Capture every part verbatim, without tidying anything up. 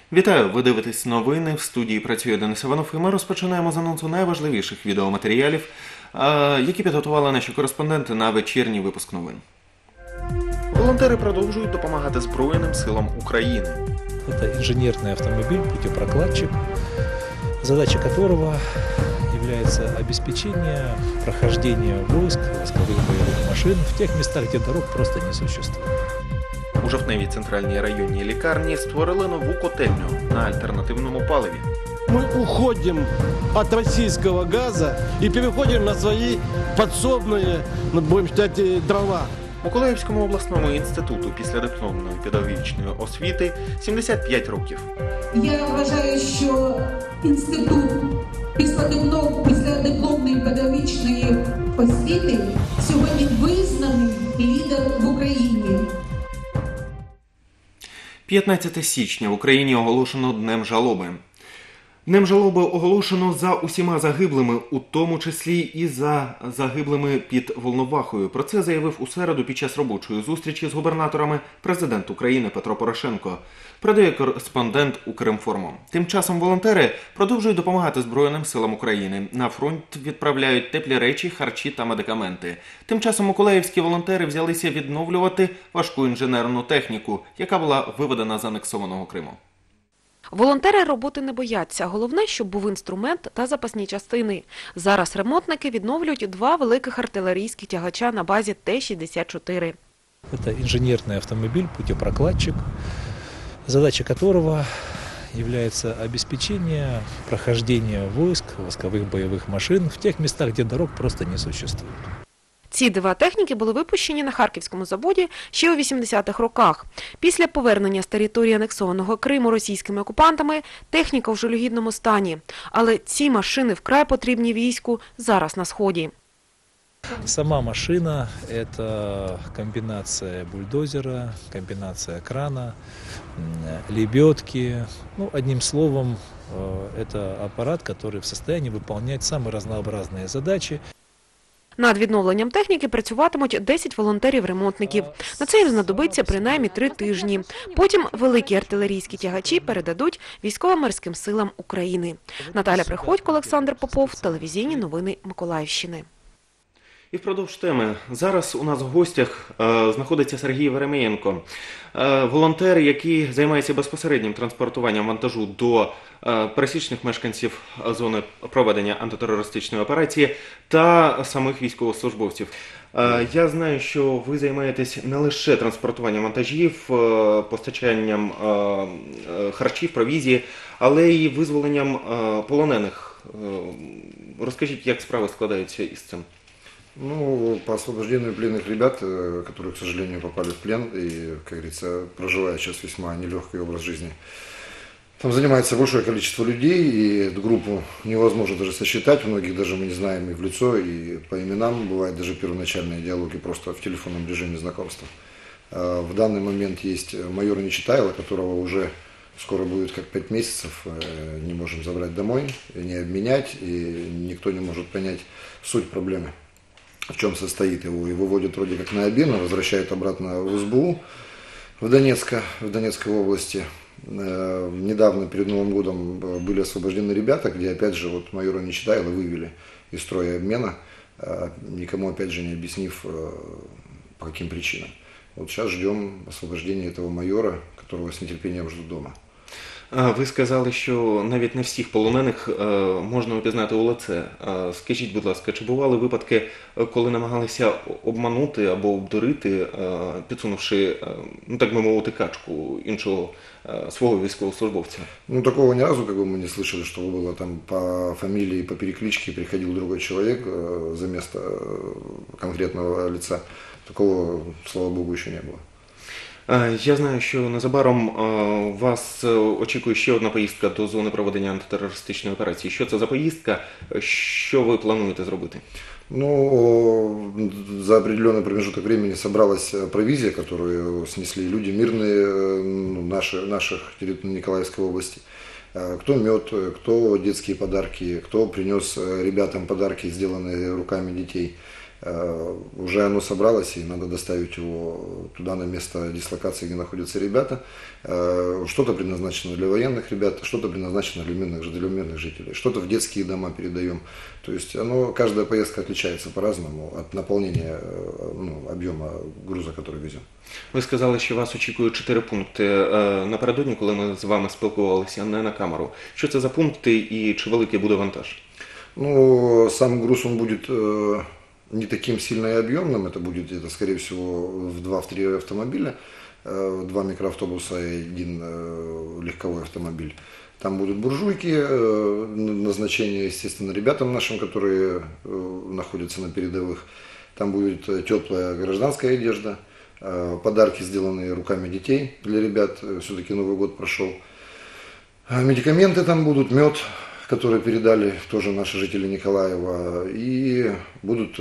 Вітаю! Ви дивитесь новини. В студії працює Денис Іванов, і ми розпочинаємо з анонсу найважливіших відеоматеріалів, які підготували наші кореспонденти на вечірній випуск новин. Волонтери продовжують допомагати Збройним силам України. Это инженерный автомобиль, путепрокладчик, задача которого является обеспечение прохождения войск, войсковых боевых машин в тех местах, где дорог просто не существует. У Жовтневій центральній районній лікарні створили нову котельню на альтернативному паливі. Мы уходим от российского газа и переходим на свои подсобные, ну, будем считать, дрова. Миколаївському обласному інституту післядипломної педагогічної освіти сімдесят п'ять років. Я вважаю, що інститут післядипломної педагогічної освіти сьогодні визнаний лідер в Україні. п'ятнадцяте січня в Україні оголошено Днем жалоби. Днем жалоби оголошено за усіма загиблими, у тому числі і за загиблими під Волновахою. Про це заявив у середу під час робочої зустрічі з губернаторами президент України Петро Порошенко. Передає кореспондент Укрінформу. Тим часом волонтери продовжують допомагати Збройним силам України. На фронт відправляють теплі речі, харчі та медикаменти. Тим часом миколаївські волонтери взялися відновлювати важку інженерну техніку, яка була виведена з анексованого Криму. Волонтери роботи не бояться. Головне, щоб був інструмент та запасні частини. Зараз ремонтники відновлюють два великих артилерійських тягача на базі Т шістдесят чотири. Это инженерный автомобиль, путепрокладчик, задача которого является обеспечение прохождения войск, войсковых боевых машин в тех местах, где дорог просто не существует. Ці два техніки були випущені на Харківському заводі ще у вісімдесятих роках. Після повернення з території анексованого Криму російськими окупантами техніка в жалюгідному стані. Але ці машини вкрай потрібні війську зараз на Сході. Сама машина – это комбинация бульдозера, комбинация крана, лебедки. Ну, одним словом, это аппарат, который в состоянии выполнять самые разнообразные задачи. Над відновленням техніки працюватимуть десять волонтерів-ремонтників. На це їм знадобиться принаймні три тижні. Потім великі артилерійські тягачі передадуть військово-морським силам України. Наталя Приходько, Олександр Попов, телевізійні новини Миколаївщини. І впродовж теми. Зараз у нас в гостях е, знаходиться Сергій Веремієнко, е, волонтер, який займається безпосереднім транспортуванням вантажу до е, пересічних мешканців зони проведення антитерористичної операції та самих військовослужбовців. Е, я знаю, що ви займаєтесь не лише транспортуванням вантажів, е, постачанням е, е, харчів, провізії, але й визволенням е, полонених. Е, розкажіть, як справи складаються із цим? Ну, по освобождению пленных ребят, которые, к сожалению, попали в плен и, как говорится, проживают сейчас весьма нелегкий образ жизни. Там занимается большое количество людей, и эту группу невозможно даже сосчитать, многих даже мы не знаем и в лицо, и по именам, бывают даже первоначальные диалоги просто в телефонном режиме знакомства. В данный момент есть майор Нечитайло, которого уже скоро будет как пять месяцев, не можем забрать домой, не обменять, и никто не может понять суть проблемы. В чем состоит его. Его выводят вроде как на обмен, возвращают обратно в СБУ в, Донецка, в Донецкой области. Э, недавно, перед Новым годом, были освобождены ребята, где опять же вот майора Нечитайло вывели из строя обмена, э, никому опять же не объяснив, э, по каким причинам. Вот сейчас ждем освобождения этого майора, которого с нетерпением ждут дома. Ви сказали, що навіть не всіх полонених можна опізнати у лице. Скажіть, будь ласка, чи бували випадки, коли намагалися обманути або обдурити, підсунувши, ну так би мовити, качку іншого свого військовослужбовця? Ну, такого ни разу, как бы мы не слышали, что было там по фамилии, по перекличке приходил другой человек за место конкретного лица. Такого, слава богу, еще не было. Я знаю, що незабаром вас очікує ще одна поїздка до зони проведення антитерористичної операції. Що це за поїздка? Що ви плануєте зробити? Ну, за определенный промежуток времени собралась провизия, которую снесли люди мирные, ну, наши, наших территорий Николаевской области. Кто мед, кто детские подарки, кто принес ребятам подарки, сделанные руками детей. Э, Уже оно собралось, и надо доставить его туда, на место дислокации, где находятся ребята. Э, Что-то предназначено для военных ребят, что-то предназначено для мирных, для мирных жителей, что-то в детские дома передаем. То есть оно, каждая поездка отличается по-разному от наполнения, ну, объема груза, который везем. Ви сказали, що вас очікують чотири пункти. Е, Напередодні, коли ми з вами спілкувалися, не на камеру. Що це за пункти і чи великий буде вантаж? Ну, сам груз, он будет э, не таким сильно и объемным, это будет где-то, скорее всего, в два-три автомобиля, э, два микроавтобуса и один э, легковой автомобиль. Там будут буржуйки, э, назначение, естественно, ребятам нашим, которые э, находятся на передовых. Там будет э, теплая гражданская одежда, э, подарки, сделанные руками детей для ребят, э, все-таки Новый год прошел. А медикаменты там будут, мед, которые передали тоже наши жители Николаева, и будут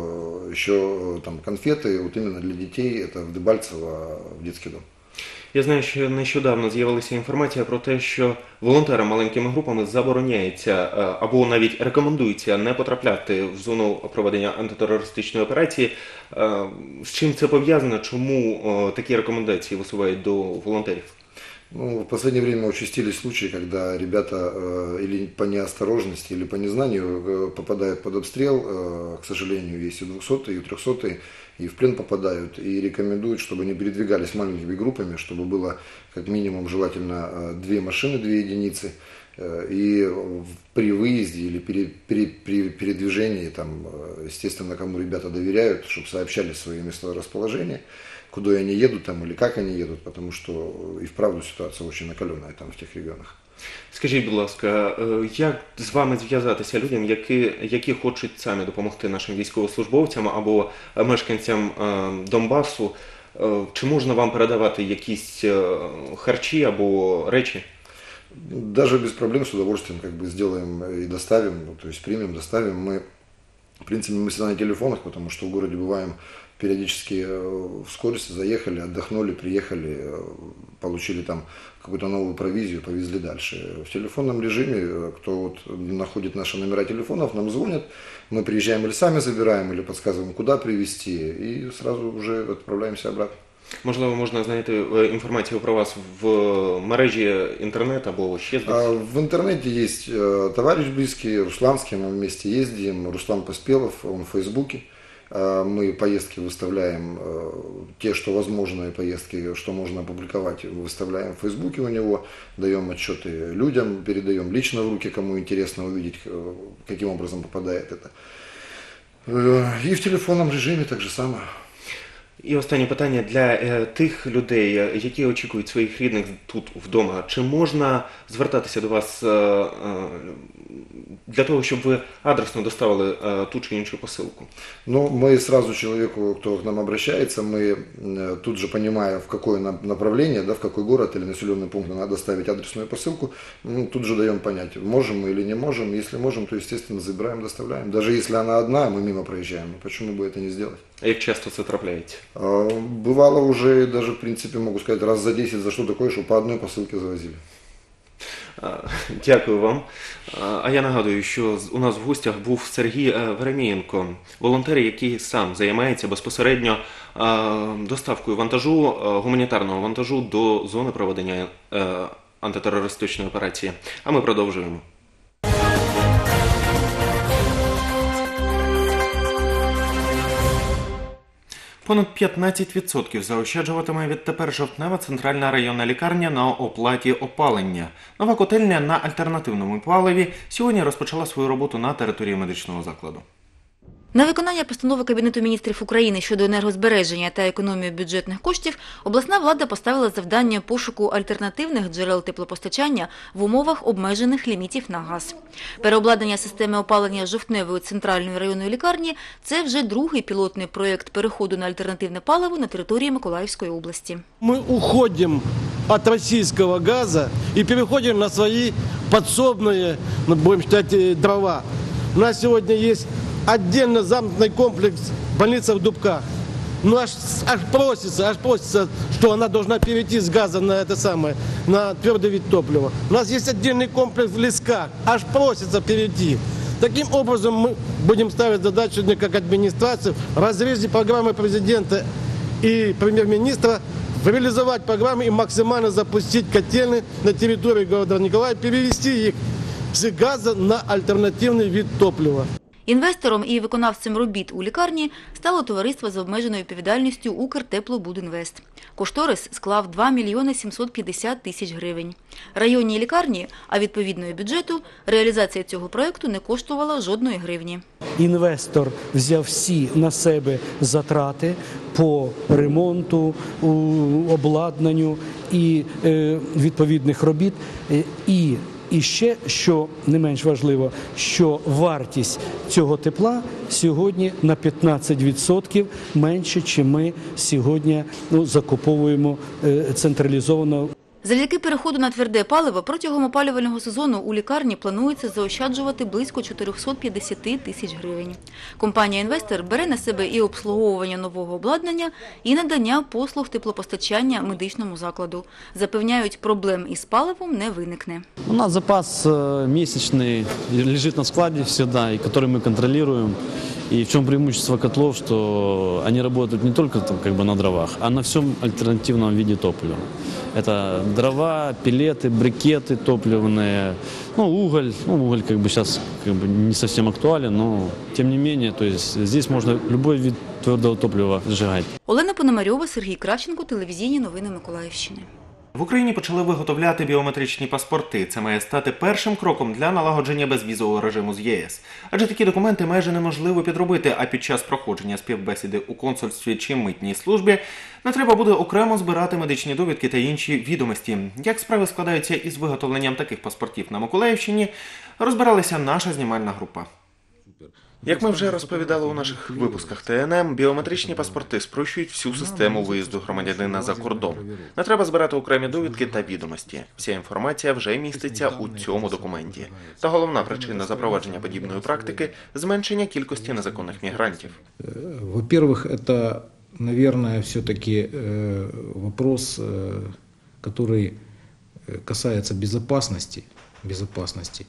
э, еще э, там конфеты, вот именно для детей, это в Дебальцево, в детский дом. Я знаю, що нещодавно з'явилася інформація про те, що волонтерам маленькими групами забороняється е, або навіть рекомендується не потрапляти в зону проведення антитерористичної операції. Е, З чим це пов'язано? Чому е, такі рекомендації висувають до волонтерів? Ну, в последнее время участились случаи, когда ребята э, или по неосторожности, или по незнанию э, попадают под обстрел, э, к сожалению, есть и двухсотые, и трехсотые, и в плен попадают, и рекомендуют, чтобы не передвигались маленькими группами, чтобы было как минимум желательно э, две машины, две единицы, э, и при выезде или при, при, при передвижении, там, э, естественно, кому ребята доверяют, чтобы сообщали свои месторасположения, куда они едут там или как они едут, потому что и вправду ситуация очень накаленная там в тех регионах. Скажіть, будь ласка, е, як з вами зв'язатися людям, які, які хочуть самі допомогти нашим військовослужбовцям або мешканцям е, Донбасу? Е, Чи можна вам передавати якісь е, харчі або речі? Даже без проблем, с удовольствием как бы сделаем и доставим, ну, то есть примем, доставим. Мы, в принципе, мы всегда на телефонах, потому что в городе бываем периодически в скорости, заехали, отдохнули, приехали, получили там какую-то новую провизию, повезли дальше. В телефонном режиме, кто вот находит наши номера телефонов, нам звонят, мы приезжаем или сами забираем, или подсказываем, куда привезти, и сразу уже отправляемся обратно. Можливо, можна знайти інформацію про вас в мережі інтернет або ще десь? В интернете есть товарищ близкий, Руслан, с кем мы вместе ездим, Руслан Поспелов, он в Фейсбуке. Мы поездки выставляем, те, что возможные поездки, что можно опубликовать, выставляем в Фейсбуке у него, даем отчеты людям, передаем лично в руки, кому интересно увидеть, каким образом попадает это. И в телефонном режиме так же самое. І останнє питання для е, тих людей, які очікують своїх рідних тут вдома. Чи можна звертатися до вас е, е, для того, щоб ви адресно доставили е, ту чи іншу посилку? Ну, мы сразу человеку, кто к нам обращается, мы э, тут же, понимая, в какое направление, да, в какой город или населенный пункт надо доставить адресную посылку, ну, тут же даем понять, можем мы или не можем. Если можем, то, естественно, забираем, доставляем. Даже если она одна, мы мимо проезжаем. Почему бы это не сделать? А як часто це трапляється? Бывало уже, даже, в принципе, могу сказать, раз за десять за что такое, что по одной посылке завозили. Дякую вам. А я нагадую, що у нас в гостях був Сергій Веремієнко, волонтер, який сам займається безпосередньо доставкою вантажу, гуманітарного вантажу до зони проведення антитерористичної операції. А ми продовжуємо. Понад п'ятнадцять відсотків заощаджуватиме відтепер жовтнева центральна районна лікарня на оплаті опалення. Нова котельня на альтернативному паливі сьогодні розпочала свою роботу на території медичного закладу. На виконання постанови Кабінету міністрів України щодо енергозбереження та економії бюджетних коштів обласна влада поставила завдання пошуку альтернативних джерел теплопостачання в умовах обмежених лімітів на газ. Переобладнання системи опалення жовтневої центральної районної лікарні – це вже другий пілотний проєкт переходу на альтернативне паливо на території Миколаївської області. Мы уходим от российского газа и переходим на свои подсобные, ну, будем считать, дрова. У нас сегодня есть отдельно замкнутый комплекс больница в Дубках. Ну аж, аж просится, аж просится, что она должна перейти с газа на это самое, на твердый вид топлива. У нас есть отдельный комплекс в Лесках, аж просится перейти. Таким образом, мы будем ставить задачу сегодня как администрация в разрезе программы президента и премьер-министра реализовать программы и максимально запустить котельные на территории города Николая, перевести их с газа на альтернативный вид топлива. Інвестором і виконавцем робіт у лікарні стало товариство з обмеженою відповідальністю «Укртеплобудінвест». Кошторис склав два мільйони сімсот п'ятдесят тисяч гривень. Районній лікарні, а відповідно і бюджету, реалізація цього проєкту не коштувала жодної гривні. Інвестор взяв всі на себе затрати по ремонту, обладнанню і е, відповідних робіт. І І ще, що не менш важливо, що вартість цього тепла сьогодні на п'ятнадцять відсотків менше, ніж ми сьогодні ну, закуповуємо централізовано. Завдяки переходу на тверде паливо протягом опалювального сезону у лікарні планується заощаджувати близько чотириста п'ятдесят тисяч гривень. Компанія-інвестор бере на себе і обслуговування нового обладнання, і надання послуг теплопостачання медичному закладу. Запевняють, проблем із паливом не виникне. У нас запас месячный лежит на складе всегда, и который мы контролируем. И в чем преимущество котлов, что они работают не только там, как бы на дровах, а на всем альтернативном виде топлива. Это дрова, пелеты, брикеты топливные, ну, уголь. Ну, уголь как бы сейчас как бы не совсем актуален, но тем не менее, то есть здесь можно любой вид твердого топлива сжигать. Олена Пономарьова, Сергій Кравченко, телевізійні новини Миколаївщини. В Україні почали виготовляти біометричні паспорти. Це має стати першим кроком для налагодження безвізового режиму з ЄС. Адже такі документи майже неможливо підробити, а під час проходження співбесіди у консульстві чи митній службі не треба буде окремо збирати медичні довідки та інші відомості. Як справи складаються із виготовленням таких паспортів на Миколаївщині, розбиралася наша знімальна група. Як ми вже розповідали у наших випусках Т Н М, біометричні паспорти спрощують всю систему виїзду громадянина за кордон. Не треба збирати окремі довідки та відомості. Вся інформація вже міститься у цьому документі. Та головна причина запровадження подібної практики – зменшення кількості незаконних мігрантів. Во-первых, это, наверное, все-таки вопрос, который касается безопасности, безопасности.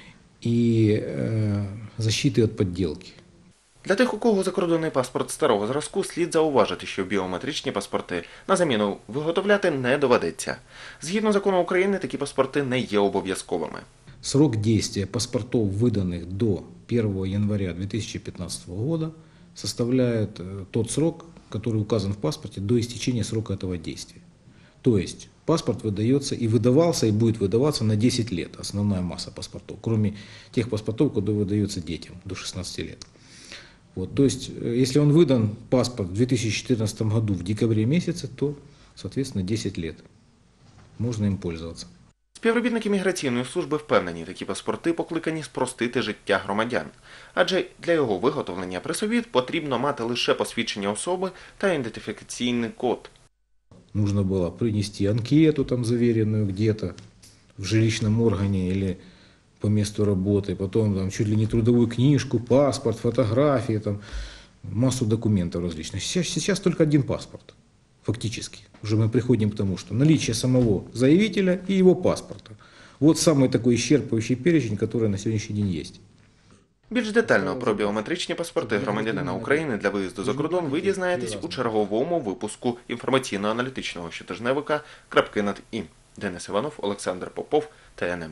І е, защити від підділки. Для тих, у кого закордонний паспорт старого зразку, слід зауважити, що біометричні паспорти на заміну виготовляти не доведеться. Згідно закону України, такі паспорти не є обов'язковими. Срок действия паспортов, выданных до первого января две тысячи пятнадцатого года, составляет тот срок, который указан в паспорте, до истечения срока этого действия. То есть паспорт выдается и выдавался, и будет выдаваться на десять лет, основная масса паспортов, кроме тех паспортов, которые выдаются детям до шестнадцати лет. Вот, то есть, если он выдан, паспорт, в две тысячи четырнадцатом году, в декабре месяце, то, соответственно, десять лет. Можно им пользоваться. Співробітники міграційної служби впевнені, такі паспорти покликані спростити життя громадян. Адже для його виготовлення при собі потрібно мати лише посвідчення особи та ідентифікаційний код. Нужно было принести анкету там заверенную где-то в жилищном органе или по месту работы, потом там чуть ли не трудовую книжку, паспорт, фотографии, там массу документов различных. Сейчас, сейчас только один паспорт, фактически. Уже мы приходим к тому, что наличие самого заявителя и его паспорта. Вот самый такой исчерпывающий перечень, который на сегодняшний день есть. Більш детально про біометричні паспорти громадянина України для виїзду за кордон ви дізнаєтесь у черговому випуску інформаційно-аналітичного щотижневика «Крапки над І». Денис Іванов, Олександр Попов, Т Н М.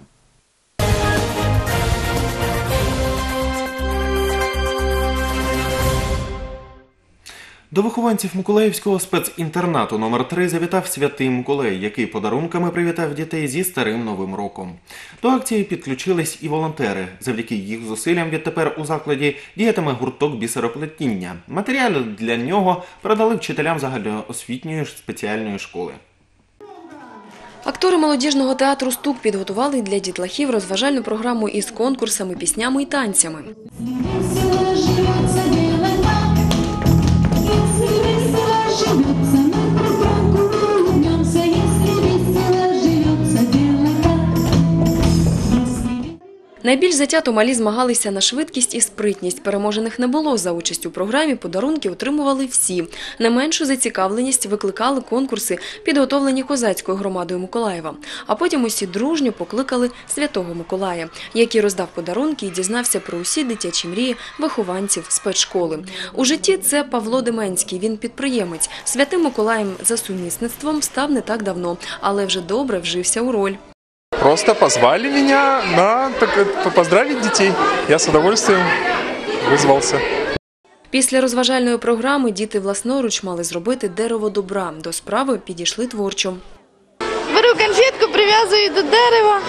До вихованців Миколаївського спецінтернату номер три завітав Святий Миколай, який подарунками привітав дітей зі Старим Новим роком. До акції підключились і волонтери. Завдяки їх зусиллям відтепер у закладі діятиме гурток бісероплетіння. Матеріали для нього передали вчителям загальноосвітньої спеціальної школи. Актори молодіжного театру «Стук» підготували для дітлахів розважальну програму із конкурсами, піснями і танцями. Найбільш затято малі змагалися на швидкість і спритність. Переможених не було. За участь у програмі подарунки отримували всі. Не меншу зацікавленість викликали конкурси, підготовлені козацькою громадою Миколаєва. А потім усі дружньо покликали Святого Миколая, який роздав подарунки і дізнався про усі дитячі мрії вихованців спецшколи. У житті це Павло Деменський, він підприємець. Святим Миколаєм за сумісництвом став не так давно, але вже добре вжився у роль. Просто позвали меня на так, поздравить детей. Я с удовольствием вызвался. Після розважальної програми діти власноруч мали зробити дерево добра. До справи підійшли творчо. Беру конфетку, прив'язую до дерева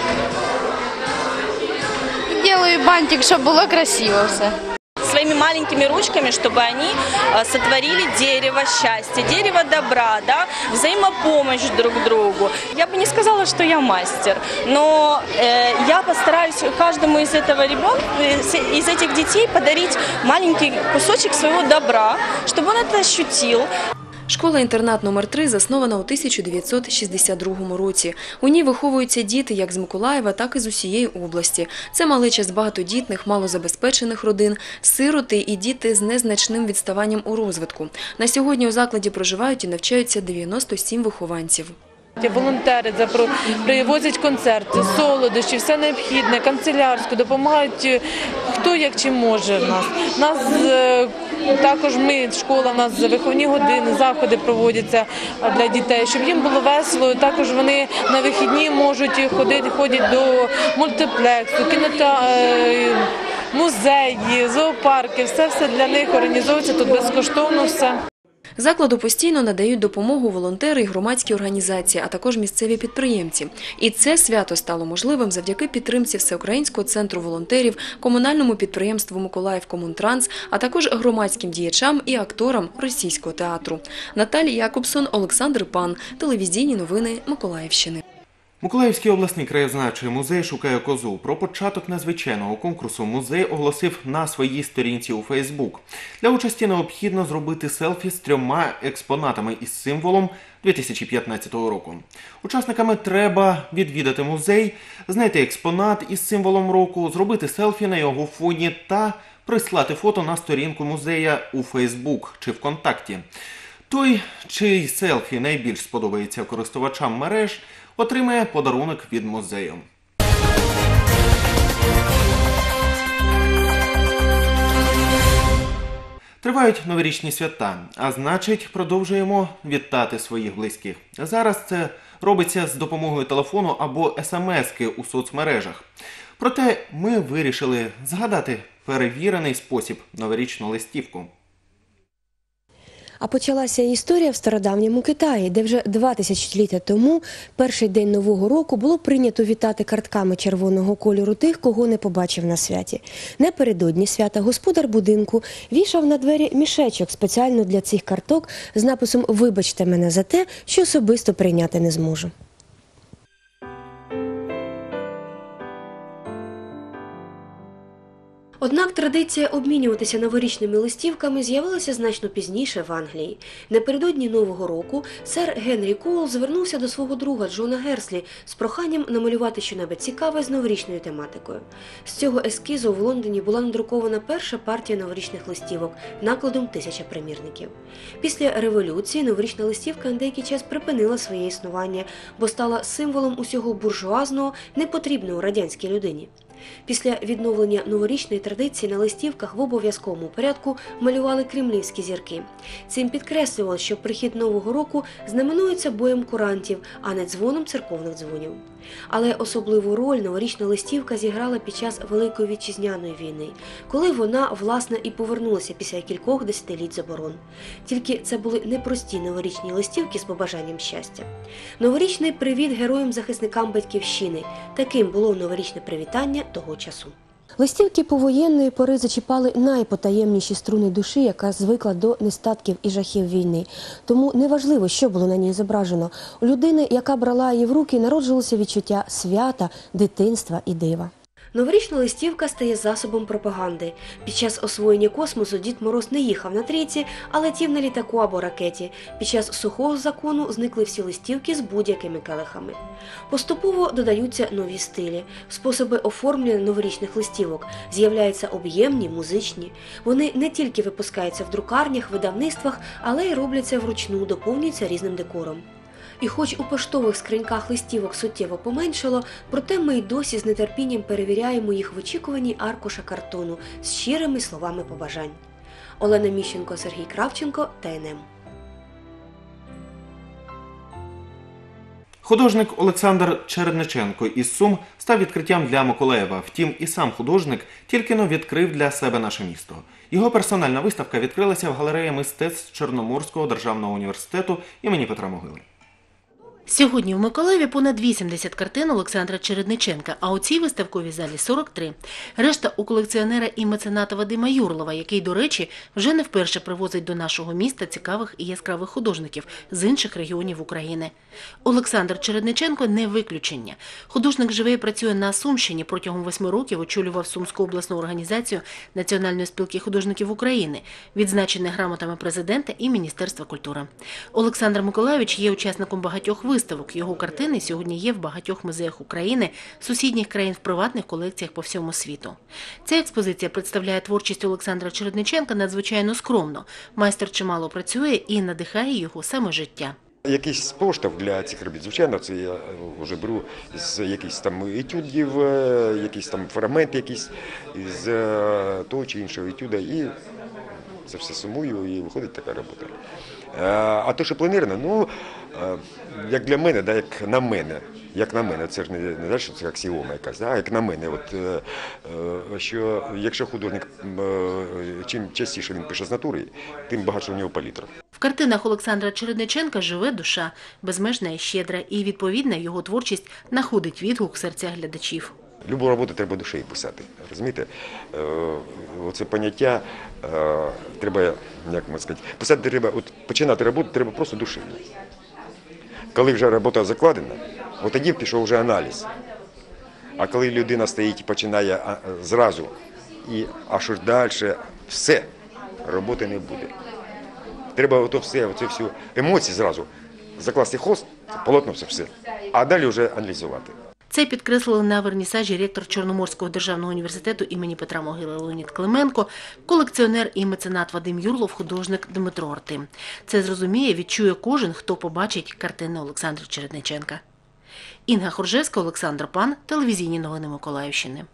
і роблю бантик, щоб було красиво все. Своими маленькими ручками, чтобы они сотворили дерево счастья, дерево добра, да, взаимопомощь друг другу. Я бы не сказала, что я мастер, но э, я постараюсь каждому из этого ребенка, из этих детей подарить маленький кусочек своего добра, чтобы он это ощутил. Школа-інтернат номер три заснована у тисяча дев'ятсот шістдесят другому році. У ній виховуються діти як з Миколаєва, так і з усієї області. Це малеча з багатодітних, малозабезпечених родин, сироти і діти з незначним відставанням у розвитку. На сьогодні у закладі проживають і навчаються дев'яносто сім вихованців. Волонтери привозять концерти, солодощі, все необхідне, канцелярську, допомагають хто як чим може в нас. У нас також ми, школа, у нас виховні години, заходи проводяться для дітей, щоб їм було весело. Також вони на вихідні можуть ходити, ходять до мультиплексу, кінотеатру, музеї, зоопарки. Все-все для них організовується тут безкоштовно все. Закладу постійно надають допомогу волонтери і громадські організації, а також місцеві підприємці. І це свято стало можливим завдяки підтримці Всеукраїнського центру волонтерів, комунальному підприємству «Миколаївкомунтранс», а також громадським діячам і акторам Російського театру. Наталія Якобсон, Олександр Пан. Телевізійні новини Миколаївщини. Миколаївський обласний краєзнавчий музей «Шукає козу». Про початок надзвичайного конкурсу музей оголосив на своїй сторінці у Фейсбук. Для участі необхідно зробити селфі з трьома експонатами із символом дві тисячі п'ятнадцятого року. Учасниками треба відвідати музей, знайти експонат із символом року, зробити селфі на його фоні та прислати фото на сторінку музея у Фейсбук чи ВКонтакті. Той, чий селфі найбільш сподобається користувачам мереж, отримає подарунок від музею. Тривають новорічні свята, а значить продовжуємо вітати своїх близьких. Зараз це робиться з допомогою телефону або смски у соцмережах. Проте ми вирішили згадати перевірений спосіб – новорічну листівку. А почалася історія в стародавньому Китаї, де вже два тисячоліття тому, перший день Нового року, було прийнято вітати картками червоного кольору тих, кого не побачив на святі. Напередодні свята господар будинку вішав на двері мішечок спеціально для цих карток з написом «Вибачте мене за те, що особисто прийняти не зможу». Однак традиція обмінюватися новорічними листівками з'явилася значно пізніше в Англії. Напередодні Нового року сер Генрі Коул звернувся до свого друга Джона Герслі з проханням намалювати щонебудь цікаве з новорічною тематикою. З цього ескізу в Лондоні була надрукована перша партія новорічних листівок накладом тисяча примірників. Після революції новорічна листівка на деякий час припинила своє існування, бо стала символом усього буржуазного, непотрібного радянській людині. Після відновлення новорічної традиції на листівках в обов'язковому порядку малювали кремлівські зірки. Цим підкреслювало, що прихід Нового року знаменується боєм курантів, а не дзвоном церковних дзвонів. Але особливу роль новорічна листівка зіграла під час Великої Вітчизняної війни, коли вона, власне, і повернулася після кількох десятиліть заборон. Тільки це були не прості новорічні листівки з побажанням щастя. Новорічний привіт героям-захисникам Батьківщини – таким було новорічне привітання того часу. Листівки повоєнної пори зачіпали найпотаємніші струни душі, яка звикла до нестатків і жахів війни. Тому неважливо, що було на ній зображено. У людини, яка брала її в руки, народжилося відчуття свята, дитинства і дива. Новорічна листівка стає засобом пропаганди. Під час освоєння космосу Дід Мороз не їхав на трійці, а летів на літаку або ракеті. Під час сухого закону зникли всі листівки з будь-якими келихами. Поступово додаються нові стилі, способи оформлення новорічних листівок. З'являються об'ємні, музичні. Вони не тільки випускаються в друкарнях, видавництвах, але й робляться вручну, доповнюються різним декором. І хоч у поштових скриньках листівок суттєво поменшало, проте ми й досі з нетерпінням перевіряємо їх в очікуванні аркуша картону з щирими словами побажань. Олена Міщенко, Сергій Кравченко, Т Н М. Художник Олександр Чередниченко із Сум став відкриттям для Миколаєва. Втім, і сам художник тільки-но відкрив для себе наше місто. Його персональна виставка відкрилася в галереї мистецтв Чорноморського державного університету імені Петра Могили. Сьогодні в Миколаєві понад вісімдесят картин Олександра Чередниченка, а у цій виставковій залі сорок три. Решта у колекціонера і мецената Вадима Юрлова, який, до речі, вже не вперше привозить до нашого міста цікавих і яскравих художників з інших регіонів України. Олександр Чередниченко – не виключення. Художник живе і працює на Сумщині, протягом восьми років очолював Сумську обласну організацію Національної спілки художників України, відзначений грамотами президента і Міністерства культури. Олександр Миколайович є учасником багатьох виставок. Його картини сьогодні є в багатьох музеях України, сусідніх країн, в приватних колекціях по всьому світу. Ця експозиція представляє творчість Олександра Чередниченка надзвичайно скромно. Майстер чимало працює і надихає його саме життя. Якийсь поштовх для цих робіт, звичайно, це я вже беру з якихось там етюдів, якийсь там фрагмент якийсь з того чи іншого етюда, і це все сумую, і виходить така робота. А то, що планірно, ну, як для мене, да, як на мене, як на мене, це ж не, не те, що це аксіома якась, а як на мене, от, що якщо художник, чим частіше він пише з натури, тим багатше у нього палітра. В картинах Олександра Чередниченка живе душа, безмежна і щедра, і, відповідно, його творчість знаходить відгук в серцях глядачів. Любу роботу треба душею писати, розумієте? Оце поняття треба, як можна сказати, писати треба, от починати роботу треба просто душею. Коли вже робота закладена, от тоді пішов вже аналіз. А коли людина стоїть і починає зразу, і аж далі все, роботи не буде. Треба ото все, оце всю емоції зразу закласти хвост, полотно все, все, а далі вже аналізувати. Це підкреслили на вернісажі ректор Чорноморського державного університету імені Петра Могили Леонід Клименко, колекціонер і меценат Вадим Юрлов, художник Дмитро Артим. Це зрозуміє, відчує кожен, хто побачить картини Олександра Чередниченка. Інга Хоржевська, Олександр Пан, телевізійні новини Миколаївщини.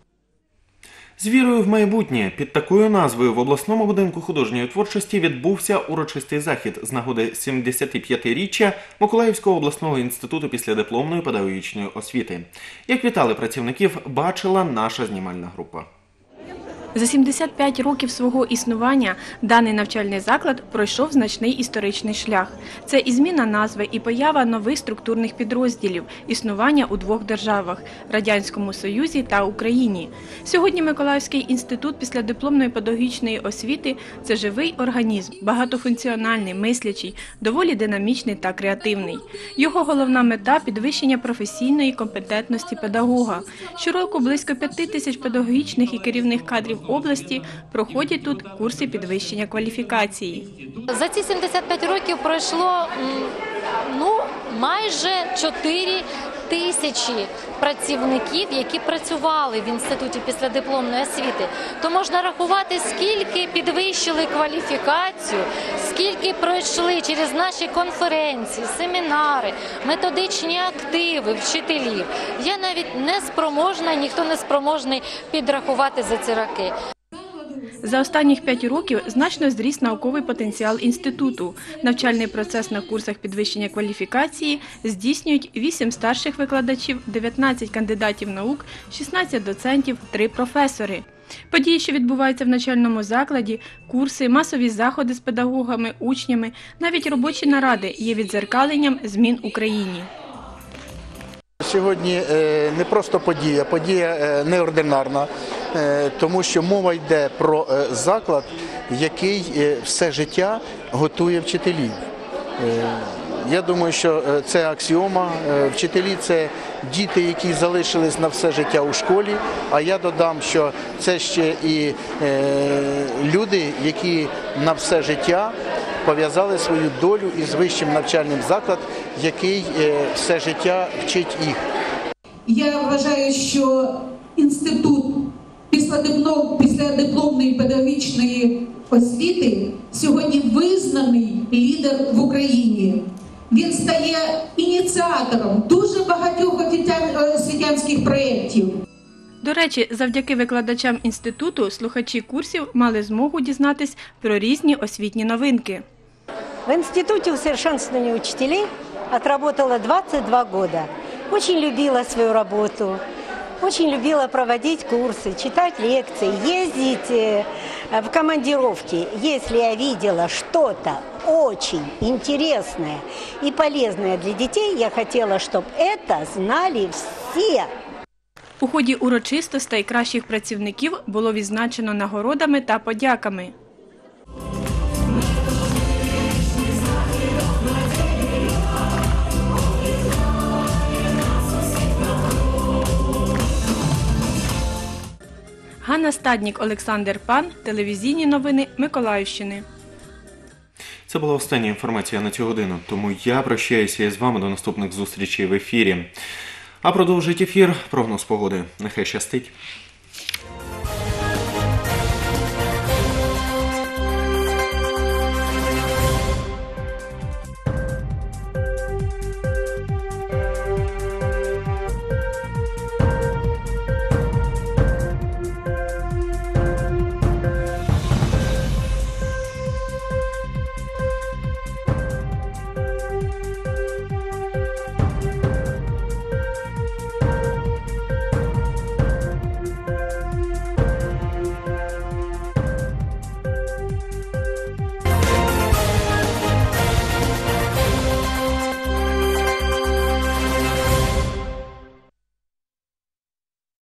З вірою в майбутнє під такою назвою в обласному будинку художньої творчості відбувся урочистий захід з нагоди сімдесятип'ятиріччя Миколаївського обласного інституту післядипломної педагогічної освіти. Як вітали працівників, бачила наша знімальна група. За сімдесят п'ять років свого існування даний навчальний заклад пройшов значний історичний шлях. Це і зміна назви, і поява нових структурних підрозділів, існування у двох державах – Радянському Союзі та Україні. Сьогодні Миколаївський інститут післядипломної педагогічної освіти – це живий організм, багатофункціональний, мислячий, доволі динамічний та креативний. Його головна мета – підвищення професійної компетентності педагога. Щороку близько п'яти тисяч педагогічних і керівних кадрів області проходять тут курси підвищення кваліфікації. За ці сімдесят п'ять років пройшло ну, майже чотири тисячі працівників, які працювали в інституті післядипломної освіти. То можна рахувати, скільки підвищили кваліфікацію, скільки пройшли через наші конференції, семінари, методичні активи вчителів. Я навіть не спроможна, ніхто не спроможний підрахувати за ці роки. За останніх п'ять років значно зріс науковий потенціал інституту. Навчальний процес на курсах підвищення кваліфікації здійснюють вісім старших викладачів, дев'ятнадцять кандидатів наук, шістнадцять доцентів, три професори. Події, що відбуваються в навчальному закладі, курси, масові заходи з педагогами, учнями, навіть робочі наради є віддзеркаленням змін в Україні. Сьогодні не просто подія, подія неординарна, тому що мова йде про заклад, який все життя готує вчителів. Я думаю, що це аксіома. Вчителі – це діти, які залишились на все життя у школі. А я додам, що це ще і люди, які на все життя пов'язали свою долю із вищим навчальним закладом, який все життя вчить їх. Я вважаю, що інститут післядипломної педагогічної освіти сьогодні визнаний лідер в Україні. Він стає ініціатором дуже багатьох освітянських проєктів. До речі, завдяки викладачам інституту слухачі курсів мали змогу дізнатись про різні освітні новинки. В Институте усовершенствования учителей отработала двадцать два года. Очень любила свою работу, очень любила проводить курсы, читать лекции, ездить в командировки. Если я видела что-то очень интересное и полезное для детей, я хотела, чтобы это знали все. У ході урочистостей кращих працівників було відзначено нагородами та подяками. Ганна Стаднік, Олександр Пан. Телевізійні новини Миколаївщини. Це була остання інформація на цю годину, тому я прощаюся із вами до наступних зустрічей в ефірі. А продовжить ефір прогноз погоди. Нехай щастить.